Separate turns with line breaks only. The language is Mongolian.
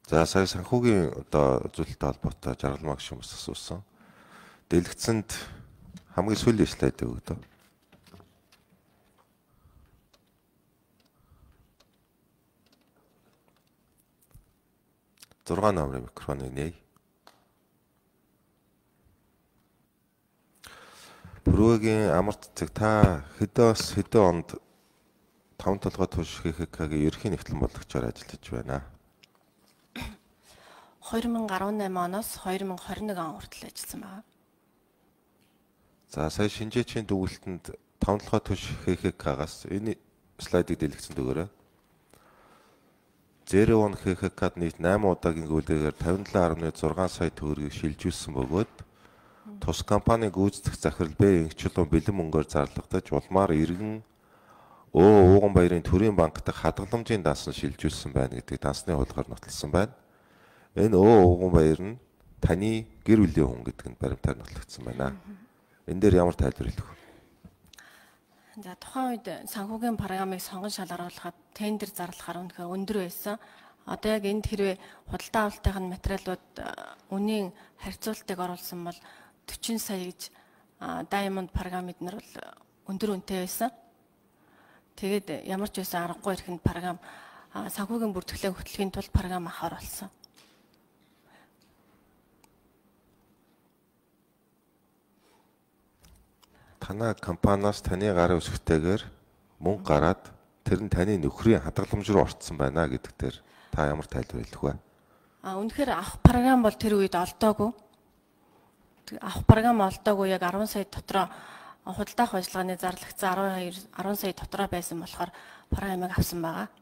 За сая санхүүгийн одоо үзүүлэлттэй холбоотой жаргал маг шиг бас асуусан. Дэлгэцэнд хамгийн сүүлийн слайд өгдөө. Зургаан номерын микрофоныг нээе. Бүрөөгийн амарт цэг та хэдэн онд 5 толгой туш ХХК-гийн ерхий нэгтлэн бодлогчоор ажиллаж байна.
2018 оноос 2021 он хүртэл ажилласан байна.
За сая шинжээчийн дүгүүлтэнд 5 толгой туш ХХК-гаас энэ слайдыг дэлгэцэнд өгөөрэй. 01 ХХК-д нийт 8 удаагийн гүйлгээгээр 57.6 сая төгрөгийг шилжүүлсэн бөгөөд тус компаниг гүйцэтгэх захирал Б Инхчлэн бэлэн мөнгөөр зарлагдаж улмаар иргэн ууган баярын төрийн банк дахь хадгаламжийн дансан шилжүүлсэн байна гэдэг дансны хуулгаар нотолсон байна. Энэ ууган баяр нь таны гэр бүлийн хүн гэдэг нь баримтаар нотолгдсон байна. Энэ дээр ямар тайлбар хэлэх вэ?
За тухайн үед санхүүгийн програмыг сонгон шалгаруулахад тендер зарлахаар үнэхээр өндөр байсан. Одоо яг энд хэрвээ худалдаа авалтын материалууд үнийн харьцуултыг оруулсан бол 40 сая гэж Diamond програм эднэр бол өндөр үнэтэй байсан. Тэгээд ямар ч байсан аргагүй ихэнд програм санхүүгийн бүртгэлээ хөтлөхийн тулд програм авахар болсон.
Танай компаниас таны гарын үсгтэйгээр мөнгө гараад тэр нь таны нөхрийн хадгаламж руу орцсон байна гэдэг дээр та ямар тайлбар хэлэх вэ?
Үнэхээр авах програм бол тэр үед олдоогүй. Авах програм олдоогүй яг 10 сая дотроо худалдаах ажиллагааны зарлагдсан 10 сая дотроо байсан болохоор програмыг авсан байгаа.